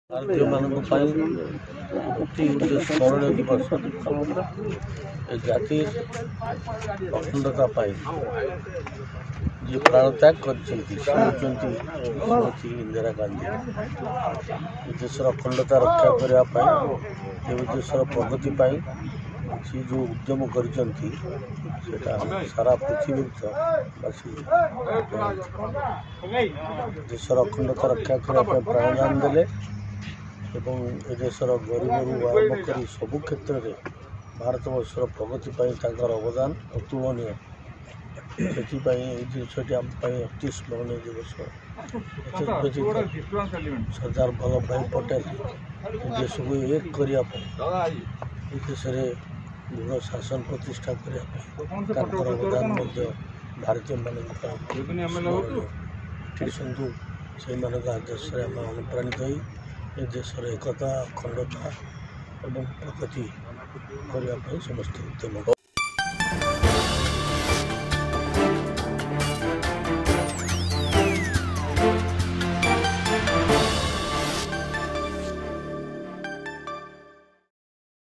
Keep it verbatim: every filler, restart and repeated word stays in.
भारतीय मानक स्मरणीय दिवस जाति अखंडता जी प्राण त्याग कर इंदिरा गांधी देशर अखंडता रक्षा करने देशर प्रगति सी जो उद्यम कर सारा पृथ्वी देशर अखंडता रक्षा करने प्राणदान देले एवं ए देशर गरीब आरंभ कर सबु क्षेत्र में भारतवर्षर प्रगति अवदान अतुलनीय से जिनटी आम अति स्मरणीय दिवस सरदार वल्लभ भाई पटेल देश को एक करने देश में दृढ़ शासन प्रतिष्ठा करने अवदान भारतीय मान शुणु से आदर्श आम अनुप्राणित हो देशर एकता अखंडता और प्रगति करने समस्त उद्यम